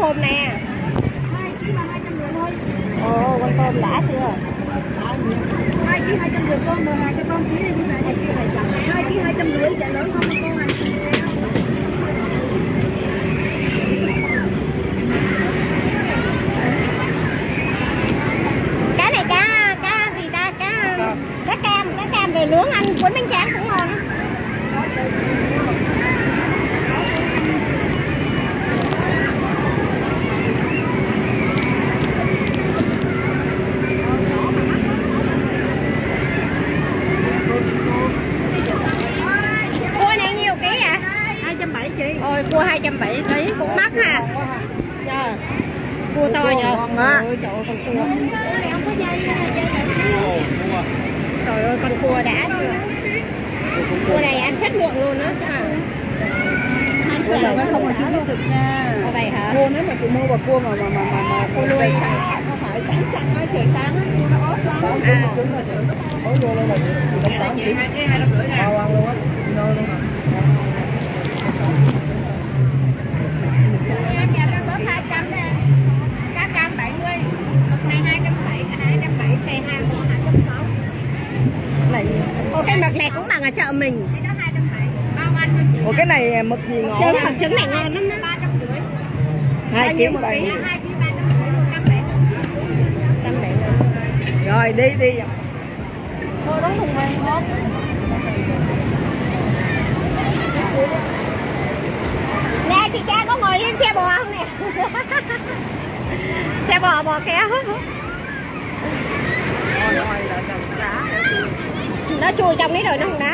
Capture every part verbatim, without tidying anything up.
tôm nè. hai ký mà hai trăm rưỡi thôi. Ồ, con tôm đã chưa? hai ký hai trăm rưỡi con, mà hai cái tôm ký này như vậy hai ký hai trăm. hai ký hai trăm rưỡi, chả lớn không con này. Cá này cá cá gì ta? Cá cá cam, cá cam về nướng ăn cuốn bánh tráng cũng ngon. Ôi cua hai trăm bảy mươi ký cũng mắc ha. Trời. Cua to nhờ. Ôi trời ơi con cua. Trời ơi con cua đã chưa? Cua này ăn chất lượng luôn đó. Cua này không mà chín được nha. Có vậy hả? Cua nếu mà chị mua vào cua mà mà mà mà, mà cua nuôi không phải sáng trăng á, trời sáng á, cua nó ốp lắm. À. Ôi vô đây là tám ký hai trăm rưỡi nha. Bao ăn luôn á. Ngon luôn. Ồ, cái mực này cũng bằng ở chợ mình. Ủa cái này mực gì ngon? Trứng hạt trứng này ngon lắm đó. Hai ký một ký. Rồi đi đi. Thôi đó thùng vàng hết. Nè chị cha có ngồi lên xe bò không nè? Xe bò bò kéo. Nó chui trong đấy rồi nó không đá.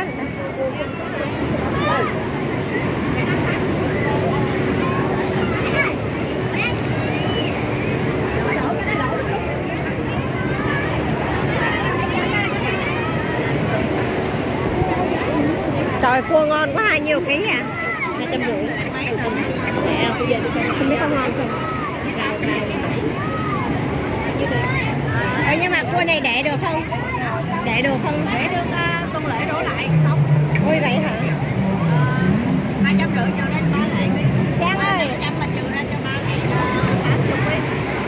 Trời cua ngon quá, hai nhiêu ký à? Hai trăm rưỡi. Không biết có ngon không? Ờ, nhưng mà cua này để được không? Để được không? Để được uh, con lễ đổ lại không? Ôi vậy hả? Hai trăm rưỡi cho đến ba lại. Trang ơi, trăm mà trừ ra cho ba ngày tám chục đi.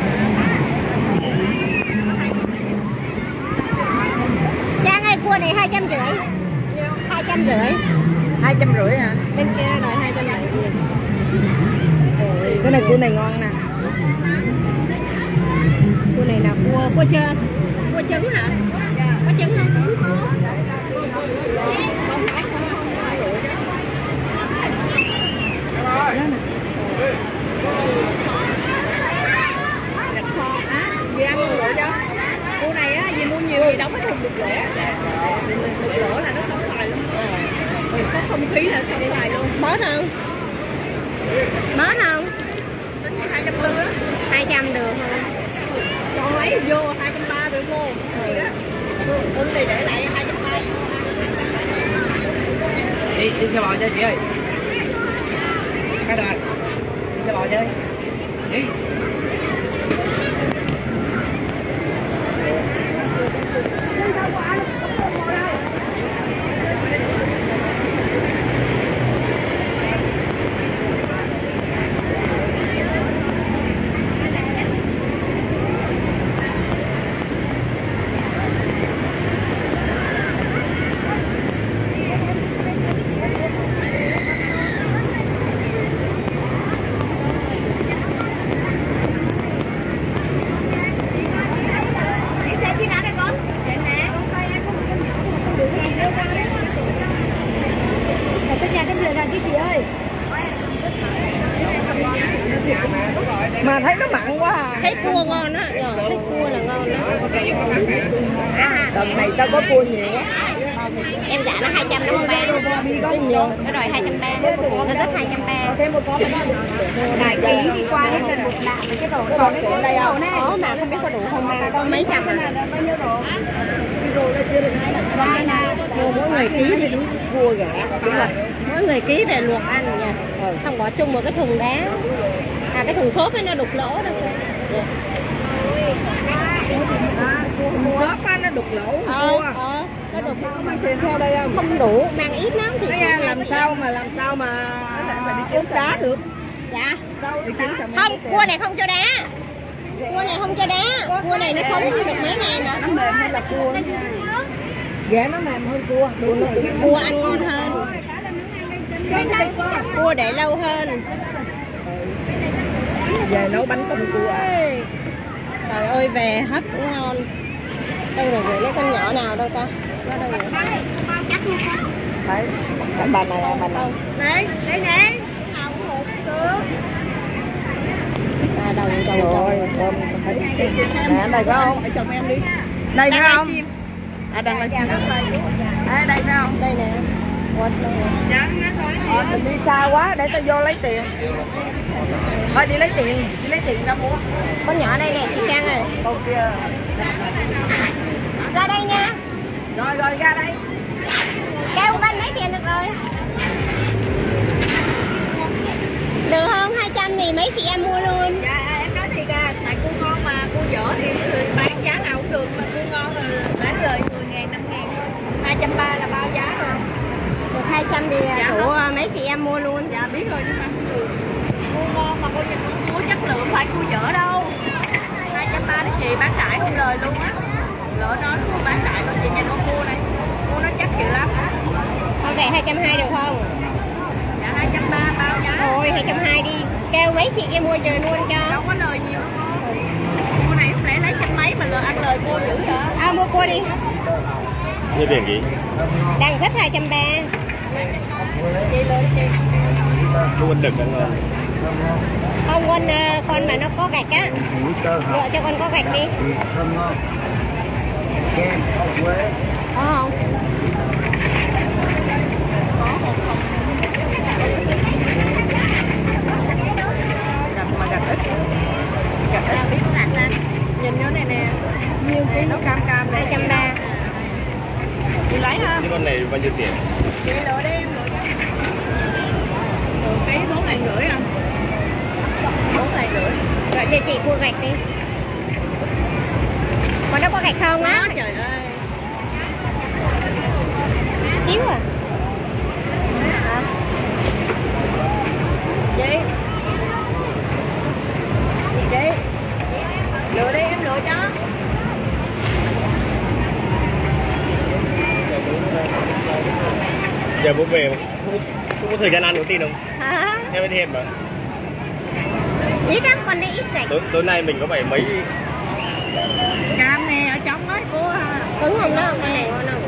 Trang ơi, cua này hai trăm rưỡi. Hai trăm rưỡi. Hai trăm rưỡi hả? Bên kia rồi hai trăm rưỡi. Cái này cua này ngon nè. Cua này là cua cua trơn, cua trứng hả? Có trứng không? Dì ăn một lỗ cho. Cua này á, dì mua nhiều thì đóng cái thùng được lỗ. Được lỗ là nó sống lại lắm. Ừ, có không khí là sống lại luôn. Mớt không? Mớt không? hai trăm tư á. Hai trăm được không? Chọn lấy vô hai trăm ba được luôn. Ừ thì để lại hai trăm ba. Đi đi xe bò chơi chị ơi. Cái rồi. Đi xe bò chơi. Đi. Mà thấy nó mặn quá à. Thấy cua ngon á, rồi thấy cua là ngon đó. Đợt này sao có cua nhiều quá. Em trả nó hai trăm năm mươi ba. Có nhiều. Cái rồi hai trăm ba. Nó rất hai trăm ba. Đại ký đi qua hết là một đạm cái đồ. Còn cái đây không? Có mà không biết có đủ không mang. Mấy trăm à? Mua mỗi người ký thì đúng cua gà. Mỗi người ký về luộc ăn nha. Không bỏ chung một cái thùng đá. À cái thùng xốp ấy nó đục lỗ đó. Xốp á nó đục lỗ. Ờ, ờ, nó đục. Mang tiền theo đây không? Không đủ, mang ít lắm thì làm sao mà làm sao mà ướp đá được. Dạ. Không, cua này không cho đá. Cua này không cho đá. Cua này nó sống được mấy ngày mà. Nó mềm hơn là cua. Dạ nó mềm hơn cua. Cua ăn ngon hơn. Cua để lâu hơn. Về nấu bánh tôm cua. Trời ơi về hấp cũng ngon. Đâu rồi gửi lấy con nhỏ nào đâu ta? Đâu rồi? Đấy, bà này à, bà này. Đấy, đây nè. À, đầu đầu rồi, nè đây phải không? Ở chồng em đi. Đây phải không? À đây là à, đây phải không? Đây nè. Quên rồi. Ờ, mình đi xa quá để tao vô lấy tiền. Thôi đi lấy tiền, đi lấy tiền ra mua. Con nhỏ đây nè, chị Trang ơi. Con kia. Ra đây nha. Rồi rồi ra đây. Kêu bên mấy tiền được rồi. Được không? hai trăm thì mấy chị em mua luôn. Dạ em nói thiệt à, tại cua ngon mà cua dở thì bán giá nào cũng được, mà cua ngon là bán lời mười ngàn, năm ngàn thôi. hai trăm ba mươi là bao giá rồi. Được hai trăm thì dạ đủ không? Mấy chị em mua luôn. Dạ biết rồi nhưng mà không được. Cua ngon mà coi như cua chất lượng, không phải cua dở đâu. hai trăm ba mươi đó chị, bán đại không lời luôn á. Lỡ nói cua bán đại luôn chị, nhìn con cua này. Cua nó chắc dữ lắm. Thôi vậy hai trăm hai mươi được không? Dạ hai trăm ba mươi bao giá. Thôi hai trăm hai mươi đi. Kêu mấy chị em mua trời luôn cho. Đâu có lời nhiều đâu cô. Cua này không lẽ lấy trăm mấy mà lời ăn lời cua dữ vậy? À mua cua đi. Như tiền gì? Đang thích hai trăm ba mươi. Chị lên chị. Cua đực ăn ngon. Không con con mà nó có gạch á. Lựa cho con có gạch đi. Có không? Mà gạch ít. Gạch ít biết có gạch lên. Nhìn nó này nè. Nhiêu ký nó cam cam hai trăm ba mươi. Chị lấy ha. Cái con này bao nhiêu tiền? Chị lựa đi em lựa cho. Một ký bốn ngàn rưỡi à? Bốn ngàn rưỡi. Gọi cho chị cua gạch đi. Còn nó có gạch không á? Đó, trời ơi. Xíu à. Hả? Chị. Chị. Lựa đi em lựa cho. Giờ bố về không, không có thời gian ăn có tin không? Hả? Em mới thêm mà. Ít lắm, con đi ít gạch. Tối, tối nay mình có phải mấy Cam nè, ở trong ấy cô à. Cứng không đó, con này ngon không?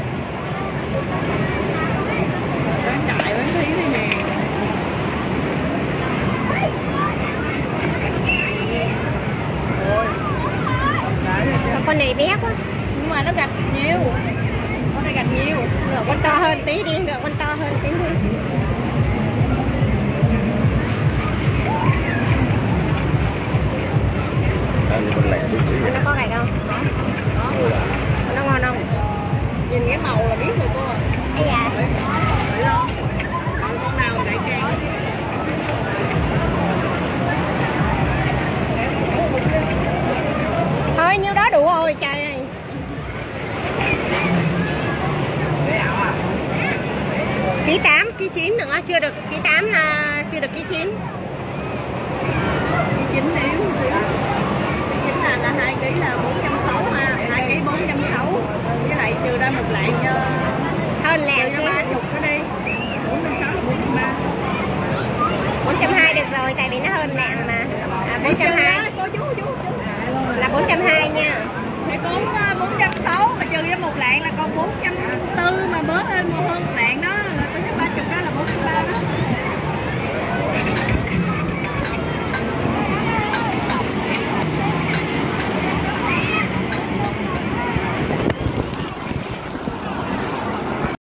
Bán đại bán thí đây nè. Rồi. Đại rồi chứ. Con này bé quá. Nhưng mà nó gạch nhiều. Con này gạch nhiều. Được con to hơn tí đi, được con to hơn tí đi. ăn con lẻ đúng Nó có gạch không? Đó. Nó ngon không? Nhìn cái màu là biết rồi cô à. Ây da. Phải lo. Con nào gãy càng. Thôi nhiêu đó đủ rồi trời ơi. Ký tám, ký chín nữa, chưa được ký tám là chưa được ký chín. Chín nếu chín là là hai ký là bốn trăm sáu mươi ha, hai ký bốn trăm sáu mươi. Với lại trừ ra một lạng cho Hơn lẹ cho ba chục cái đi. bốn trăm sáu mươi bốn trăm ba mươi. bốn trăm hai mươi được rồi tại vì nó hơn lẹ mà. À, bốn trăm hai mươi Cô chú chú chú. là bốn trăm hai mươi nha. Thì bốn bốn trăm sáu mươi mà trừ ra một lạng là còn bốn trăm tư mà bớt hơn một hơn